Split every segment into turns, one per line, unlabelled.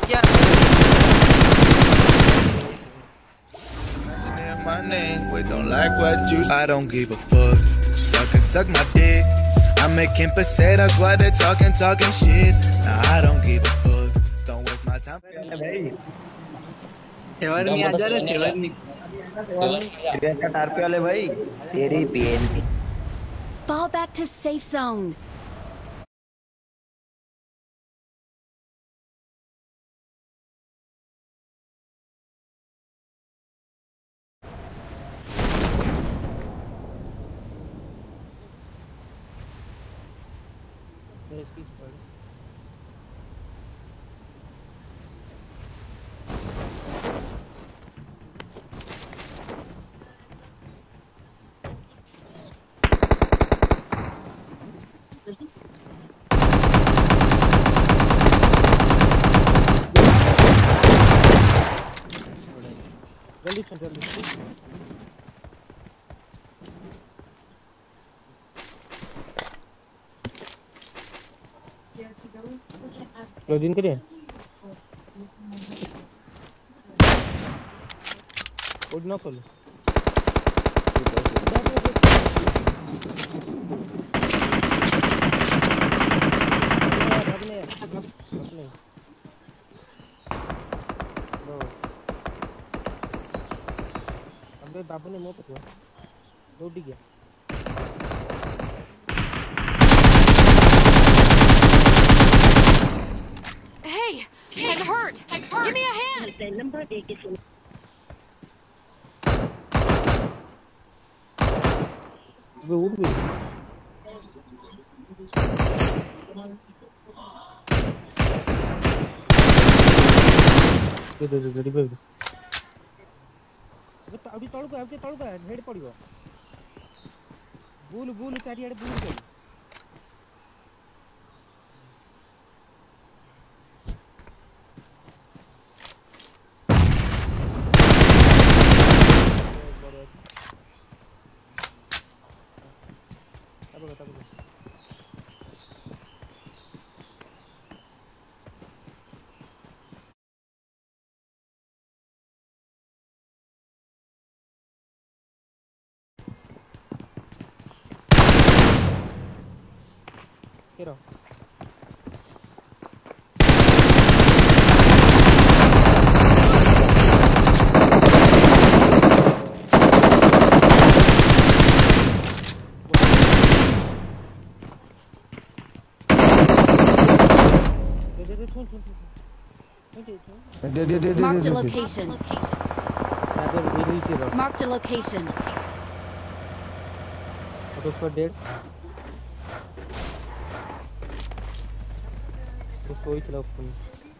क्या
my name, we don't like what you. I don't give a fuck. Y'all can suck my dick. I'm making pesetas while they're talking shit. Nah, I don't give a fuck. Don't waste my time.
सेवर्नी आ जा रे सेवर्नी
का टारपे वाले भाई तेरी पीएनपी
Fall back to safe zone.
Login करिए code ना खोलो अबे बाबू ने मुंह पकड़ा रोटी गया
Hey, I'm hurt. Give me a hand.
वो उड़ गई दे रिवाइव अभी तळको हेड पड़िबो बुल चारियाडे बुल कर Get off.
Marked a location. Marked a location.
उसका डेड उसको ही चला उसको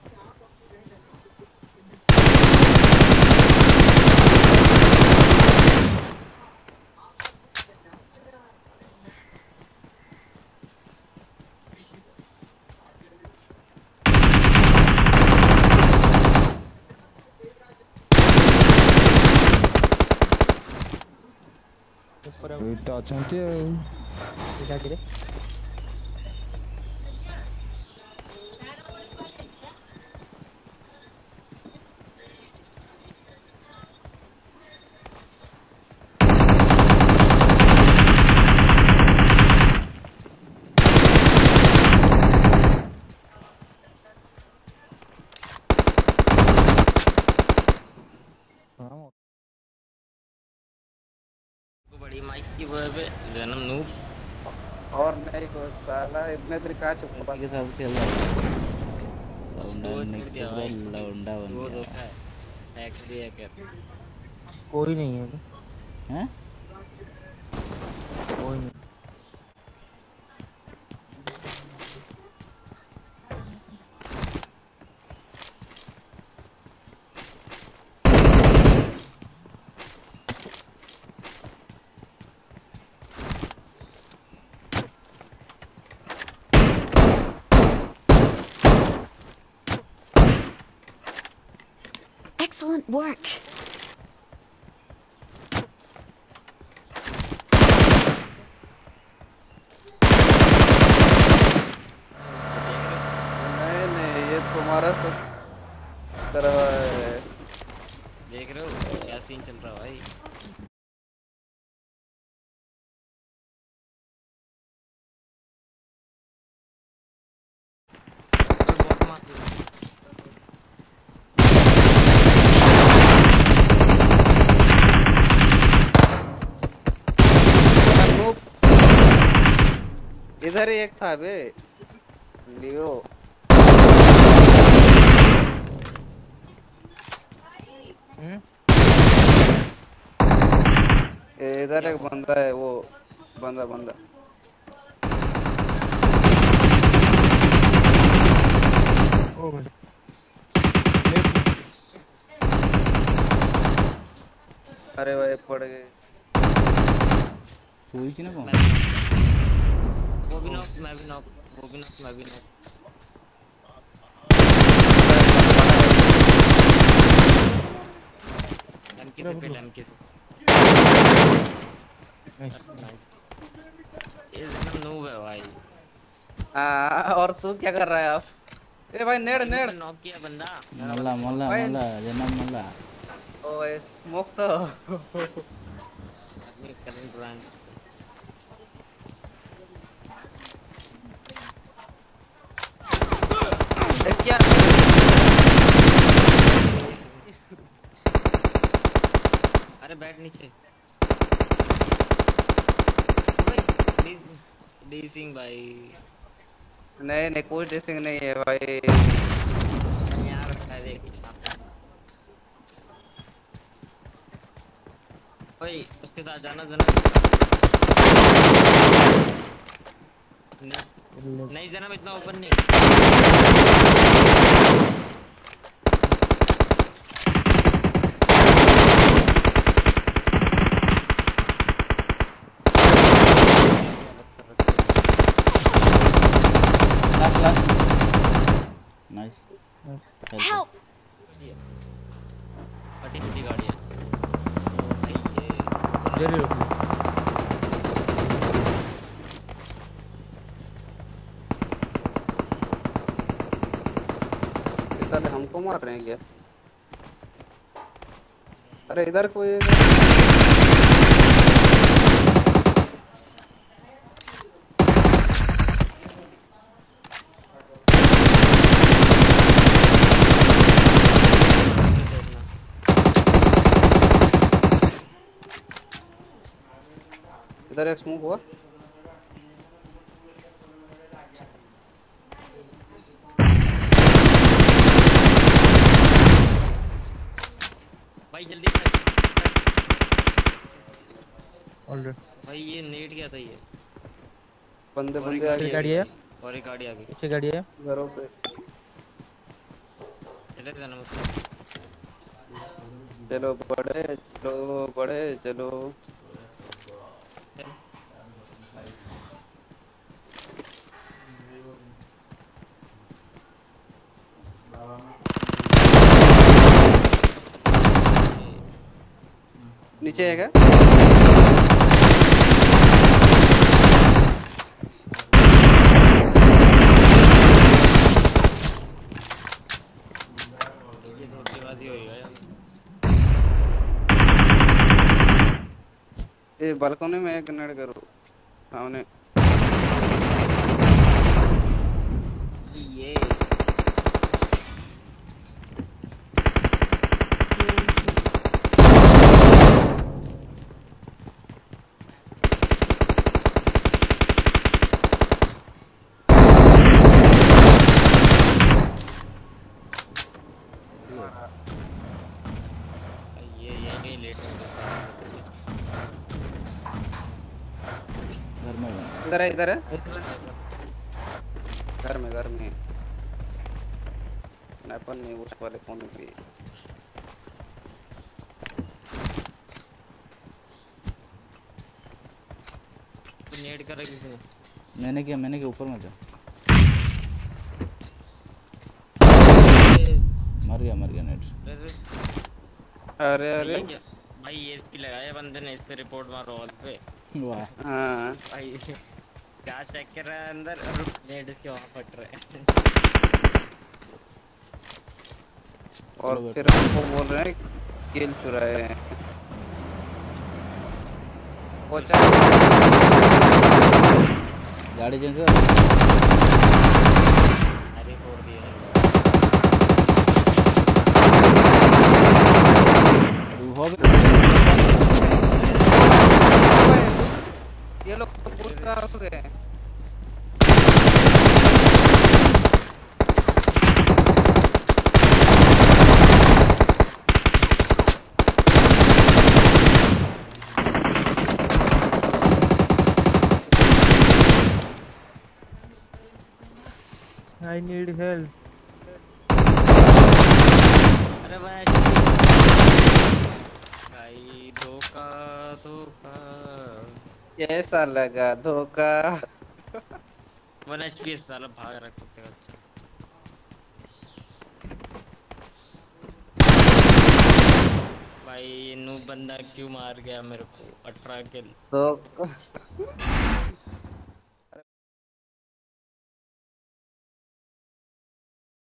ଏଇଟା ଅଛନ୍ତି ଆଉ
ଏଇଟା କିରେ
बड़ी माइक की वो है जन्म नूब
और नहीं को साला इतने देर का चुप
के साथ खेल रहा है
वो धोखा है फैक्ट्री है क्या
कोई नहीं है
हैं
कोई नहीं
Excellent work.
नहीं ये तुम्हारा सब
तेरा
देख रहे हो क्या सीन चल रहा है भाई।
इधर ही एक था बे लियो। इधर एक बंदा है वो बंदा
ओ भाई
अरे भाई पड़ गए।
सोई ना कौन
वो भी नॉक मैं भी नॉक वो भी नॉक मैं भी नॉक। एमके से पहले एमके से ये जन्म नूब है भाई।
हाँ और तू क्या कर रहा है आप? ए भाई नेड़
नॉक किया बंदा।
मल्ला मल्ला मल्ला जन्म मल्ला।
ओए स्मोक तो
आदमी करंट ब्रांड
क्या
अरे बैठ नीचे डीसिंग भाई।
नहीं कोई ड्रेसिंग नहीं है भाई
यार ओए उसके साथ जाना नहीं जनाब इतना ओपन नहीं।
Nice
Help!
फटी फटी गाड़ी है
जरूर
इधर हमको मार रहे हैं क्या? अरे इधर कोई इधर एक स्मोक हुआ।
भाई जल्दी
ऑलरेडी
भाई ये नेट क्या था ये
बंदे
और एक
आ गए।
गाड़ी है
और एक गाड़ी आ गई
पीछे गाड़ी है
घरों पे
चले जाना मुझसे।
चलो बड़े चलो नीचे है क्या?
ये धोखेबाजी हुई है
ये बालकनी में एक नेट करो सामने।
ये कहीं लेट हो गया
घर में
इधर है घर में स्नाइपर नहीं उस वाले कोने पे।
तो नेट कर किसी ने
मैंने किया ऊपर में था मर गया नेट।
अरे
भाई ये इसकी लगाया बंदे ने इस पे रिपोर्ट मारो ऑल पे।
वाह
हाँ
भाई क्या चेक कर रहा है अंदर और नेट इसके वहां फट रहा है।
और
चलो
फिर हमको बोल रहे हैं किल चुराए हैं। पहुंचा
गाड़ी चेंज कर
अरे फोड़ दिया
हो गया।
ये लोग तो गुस्सा हो गए।
I need help.
अरे भाई धोखा धोखा
कैसा लगा धोखा?
1 HP साला भाग रहा कुत्ते का बच्चा। भाई ये नूब बंदा क्यों मार गया मेरे को? 18 किल
धोखा